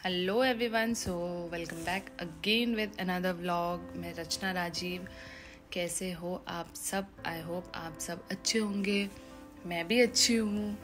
Hello everyone, so welcome back again with another vlog. मैं रचना राजीव। कैसे हो आप सब? आई होप आप सब अच्छे होंगे। मैं भी अच्छी हूँ।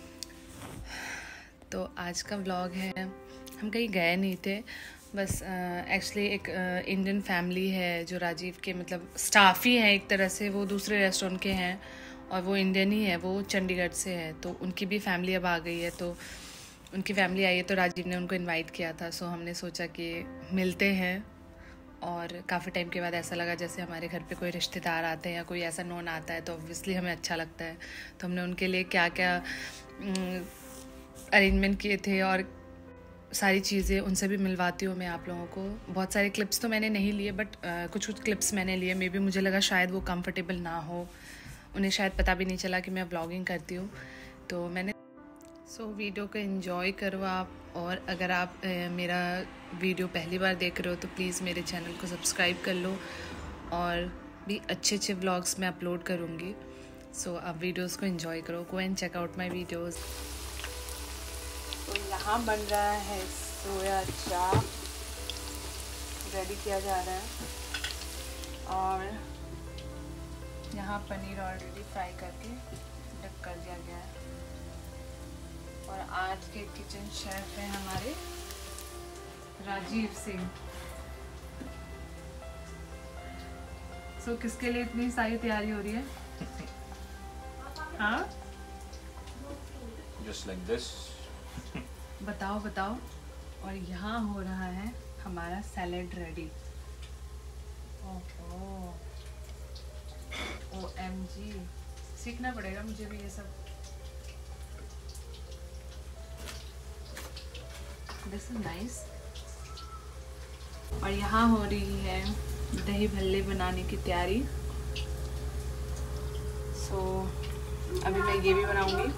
तो आज का व्लॉग है, हम कहीं गए नहीं थे, बस एक्चुअली एक इंडियन फैमिली है जो राजीव के मतलब स्टाफ ही है एक तरह से। वो दूसरे रेस्टोरेंट के हैं और वो इंडियन ही है, वो चंडीगढ़ से है। तो उनकी भी फैमिली अब आ गई है, तो उनकी फैमिली आई है तो राजीव ने उनको इनवाइट किया था। सो हमने सोचा कि मिलते हैं, और काफ़ी टाइम के बाद ऐसा लगा जैसे हमारे घर पे कोई रिश्तेदार आते हैं या कोई ऐसा नॉन आता है तो ऑब्वियसली हमें अच्छा लगता है। तो हमने उनके लिए क्या क्या अरेंजमेंट किए थे और सारी चीज़ें उनसे भी मिलवाती हूँ मैं आप लोगों को। बहुत सारे क्लिप्स तो मैंने नहीं लिए, बट कुछ कुछ क्लिप्स मैंने लिए। मे बी मुझे लगा शायद वो कंफर्टेबल ना हो, उन्हें शायद पता भी नहीं चला कि मैं व्लॉगिंग करती हूँ, तो मैंने वीडियो को एंजॉय करो आप। और अगर आप मेरा वीडियो पहली बार देख रहे हो तो प्लीज़ मेरे चैनल को सब्सक्राइब कर लो, और भी अच्छे अच्छे व्लॉग्स मैं अपलोड करूँगी। सो आप वीडियोस को एंजॉय करो, go and check out my videos. तो यहाँ बन रहा है सोया चाप, रेडी किया जा रहा है, और यहाँ पनीर ऑलरेडी फ्राई करके डक कर दिया गया है। और आज के किचन शेफ हैं हमारे राजीव सिंह। सो किसके लिए इतनी सारी तैयारी हो रही है? हाँ, Just like this. बताओ बताओ। और यहाँ हो रहा है हमारा सैलेड रेडी। ओहो, OMG, सीखना पड़ेगा मुझे भी ये सब। This is nice. और यहाँ हो रही है दही भल्ले बनाने की तैयारी। सो अभी मैं ये भी बनाऊंगी।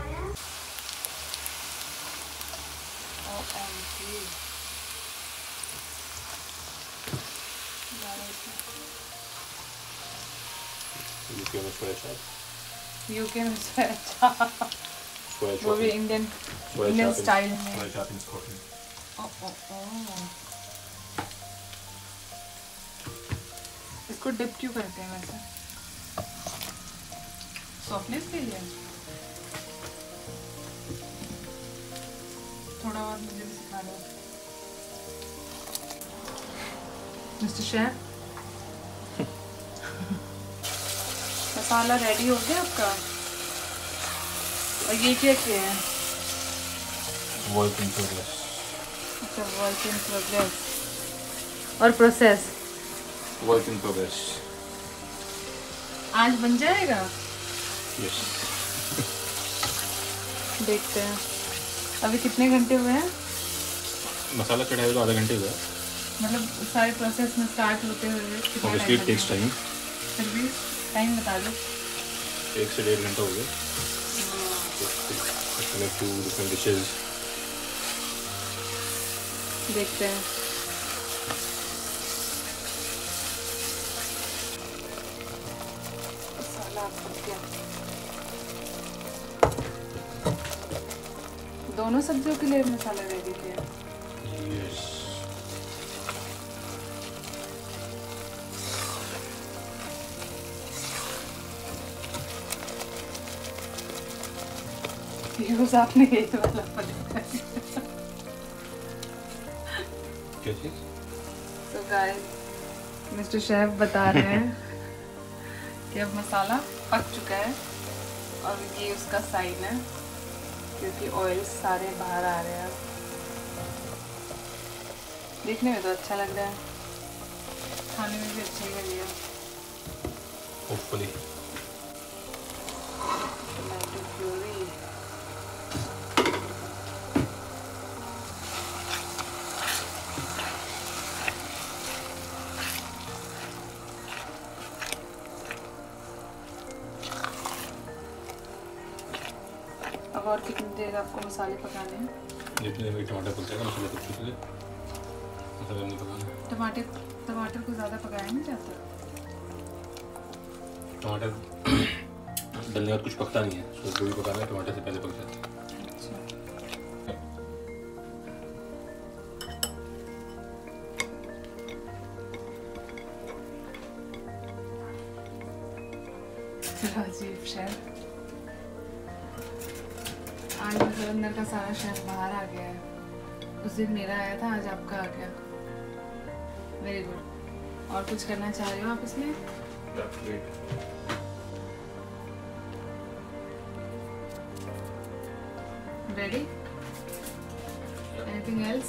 यूके में सोया चाप, वो भी इंडियन स्टाइल में। इसको डिप क्यों करते हैं वैसे? सॉफ्टनेस के लिए? थोड़ा और मुझे भी सिखा दो मिस्टर शेफ। मसाला रेडी हो गया आपका? और ये क्या किया है? Work in progress. अच्छा, वर्क इन प्रोग्रेस और प्रोसेस। Work in progress. आज बन जाएगा? Yes. देखते हैं। अभी कितने घंटे हुए हैं? मसाला चढ़ाए हुए तो आधा घंटे हुआ है। मतलब सारे प्रोसेस में स्टार्ट होते हुए कितना Obviously it time takes time. फिर भी टाइम बता दो। 1 से 1.5 घंटा हो गया। Like 2 different dishes. देखते हैं। मसाला पक गया। दोनों सब्जियों के लिए मसाला रेडी किया। Yes. यूज आपने यही वाला पता है। क्या चीज़? तो गाइस, मिस्टर शेफ बता रहे हैं कि अब मसाला पक चुका है, और ये उसका साइन है क्योंकि ऑयल सारे बाहर आ रहे हैं। देखने में तो अच्छा लग रहा है, खाने में भी अच्छा ही लगेगा। Hopefully. Tomato puree. अब और कितनी देर आपको मसाले पकाने हैं? जितने में टमाटर पक जाएगा मसाला तब छूट ले। मसाला नहीं पकाना। टमाटर को ज़्यादा पकाया नहीं जाता। टमाटर डलने के बाद कुछ पकता नहीं है, जो भी पकाना है टमाटर से पहले पक जाता है। अच्छा। राजीव शेफ। आज मतलब अंदर का सारा शेफ बाहर आ गया है। उस दिन मेरा आया था, आज आपका आ गया। Very good. और कुछ करना चाह रहे हो आप इसमें? रेडी? Anything else?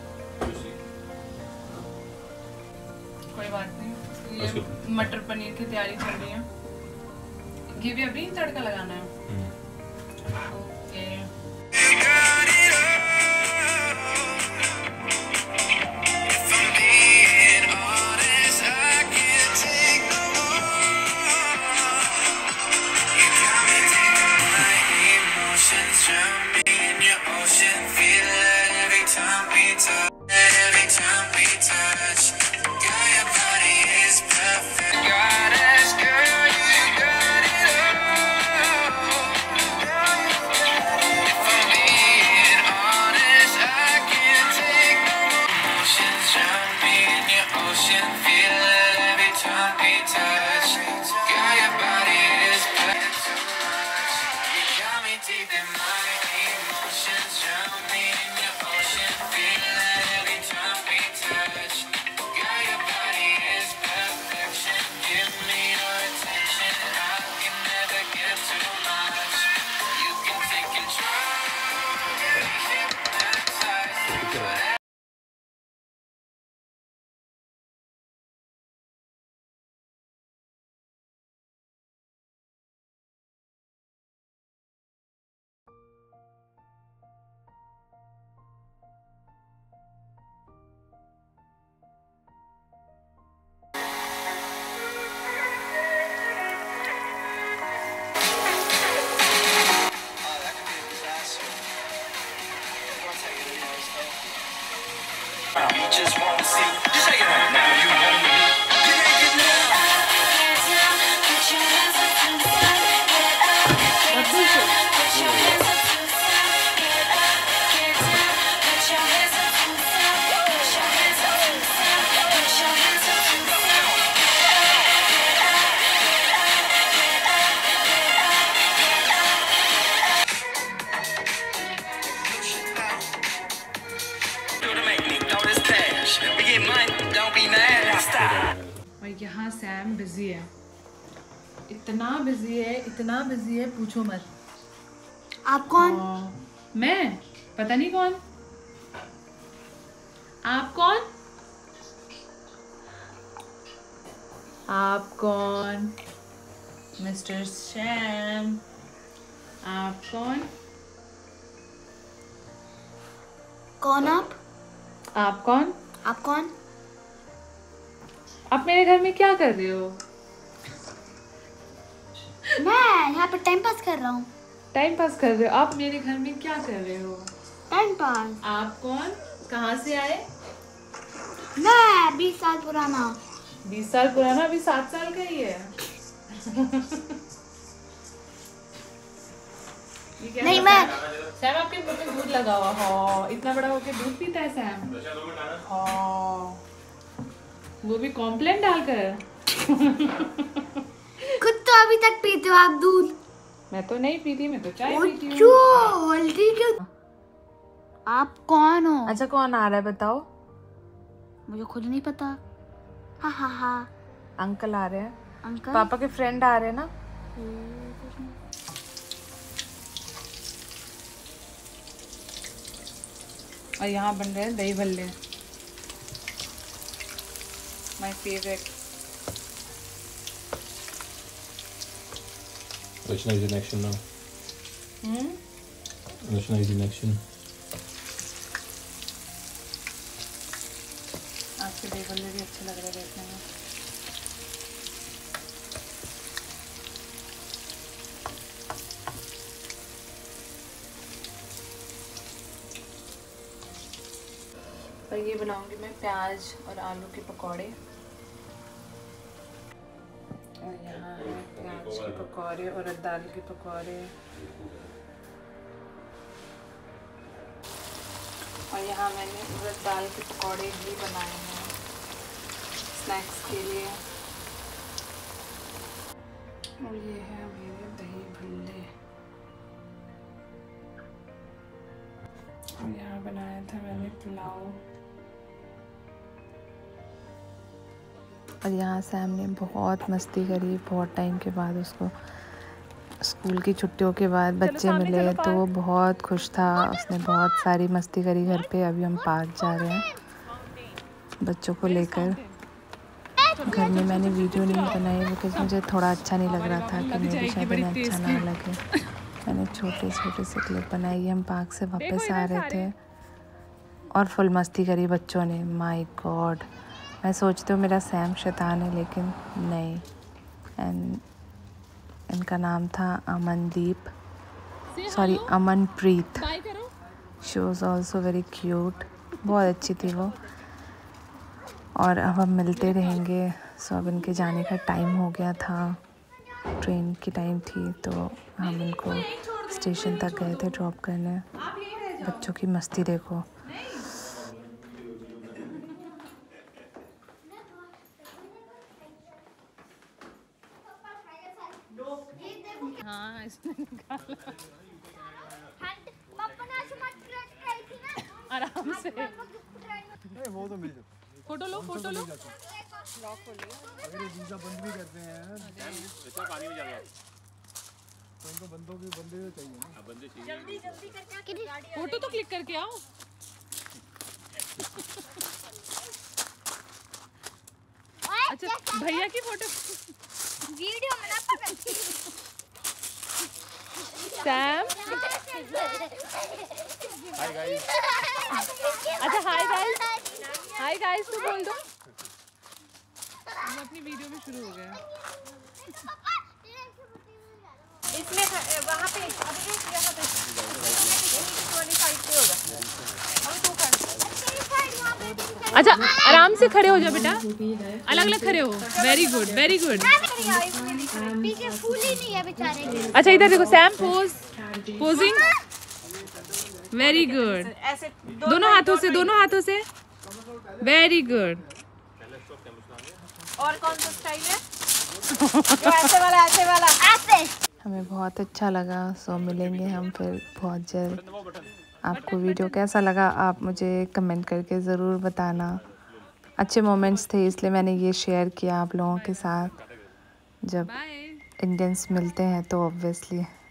कोई बात नहीं। ये मटर पनीर की तैयारी चल रही है। ये भी अभी तड़का लगाना है। Okay. Just wanna see, just shake it right now. You want me? Get naked now. Put your hands up to the sky, get up, get down. Put your hands up to the sky, get up, get down. Put your hands up to the sky, put your hands up to the sky, put your hands up to the sky. और यहाँ Sam busy है, इतना busy है, इतना busy है पूछो मत। आप कौन? मैं पता नहीं कौन। आप कौन? आप कौन? मिस्टर सैम, आप कौन? कौन आप? आप कौन? आप कौन? आप मेरे घर में क्या कर रहे हो? मैं यहाँ पर टाइम पास कर रहा हूँ। टाइम पास कर रहे हो? आप मेरे घर में क्या कर रहे हो? Time pass. आप कौन? कहाँ से आए? मैं 20 साल पुराना। 20 साल पुराना? अभी 7 साल का ही है। नहीं मैं सैम आपके मुंह में दूध लगा हुआ। हाँ, इतना बड़ा होके दूध पीता है सैम। हाँ, वो भी कॉम्प्लेन डालकर। खुद तो अभी तक पीते हो आप दूध? मैं तो नहीं पीती, मैं तो चाय पीती हूँ। क्यों? आप कौन हो? अच्छा, कौन आ रहा है बताओ? मुझे खुद नहीं पता। हा हा हा। अंकल आ रहे हैं। अंकल? पापा के फ्रेंड आ रहे हैं ना। और यहाँ बन रहे हैं dahi bhalle, my favourite. Rachna is in action now. Rachna is in action. आपके दही भल्ले भी अच्छे लग रहे हैं देखने में। और ये बनाऊंगी मैं प्याज और आलू के पकौड़े। और यहाँ है प्याज के पकौड़े और दाल के पकौड़े। और यहाँ मैंने उड़द दाल के पकौड़े भी बनाए हैं स्नैक्स के लिए। और ये है मेरे दही भल्ले। और यहाँ बनाया था मैंने पुलाव। और यहाँ सैम ने बहुत मस्ती करी। बहुत टाइम के बाद उसको स्कूल की छुट्टियों के बाद बच्चे मिले तो वो बहुत खुश था। उसने बहुत सारी मस्ती करी घर पे। अभी हम पार्क जा रहे हैं बच्चों को लेकर। घर में मैंने वीडियो नहीं बनाई बिकॉज मुझे थोड़ा अच्छा नहीं लग रहा था कि मेरी शादी में अच्छा ना लगे। मैंने छोटे छोटे से क्लिप बनाई। हम पार्क से वापस आ रहे थे और फुल मस्ती करी बच्चों ने। माय गॉड, मैं सोचती हूँ मेरा सैम शैतान है लेकिन नहीं। एंड इनका नाम था Amandeep, sorry Amanpreet. She was also very cute, बहुत अच्छी थी वो। और अब हम मिलते रहेंगे। सो अब इनके जाने का टाइम हो गया था, ट्रेन की टाइम थी तो हम इनको स्टेशन तक गए थे ड्रॉप करने। बच्चों की मस्ती देखो। हाँ इसने निकाला आराम से। वो तो मिल जाता। फोटो लो, फोटो लो। अगर ये वीजा बंद भी करते हैं पानी में जा रहा तो उनको बंदे तो चाहिए ना। बंदे चाहिए। फोटो तो क्लिक करके आओ। अच्छा भैया की फोटो वीडियो में ना सैम। Hi guys. अच्छा हाय गाइस, हाय गाइस तो बोल दो। हम अपनी वीडियो में शुरू हो गए। इसमें वहाँ पे अभी यहाँ पे वाली साइड पे होगा। हम तो कर। अच्छा आराम से खड़े हो जाओ बेटा, अलग अलग खड़े हो। Very good, very good. पीछे फूल ही नहीं है बेचारे के। अच्छा इधर देखो Sam, pose, posing. Very good. ऐसे दोनों हाथों से, दोनों हाथों से। Very good. और कौन सा स्टाइल है? जो ऐसे वाला, ऐसे वाला। ऐसे हमें बहुत अच्छा लगा। सो मिलेंगे हम फिर बहुत जल्द। आपको वीडियो कैसा लगा आप मुझे कमेंट करके ज़रूर बताना। अच्छे मोमेंट्स थे इसलिए मैंने ये शेयर किया आप लोगों के साथ। जब इंडियंस मिलते हैं तो ऑब्वियसली